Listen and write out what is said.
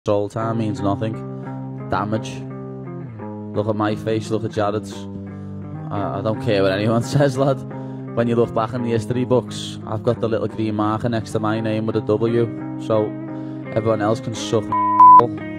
Soul time means nothing. Damage. Look at my face, look at Jared's. I don't care what anyone says, lad. When you look back in the history books, I've got the little green marker next to my name with a W, so everyone else can suck.